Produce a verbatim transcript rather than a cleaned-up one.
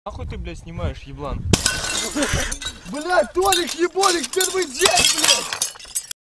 Нахуй ты, блядь, снимаешь, еблан? Блядь, Толик, еболик, первый день, блядь!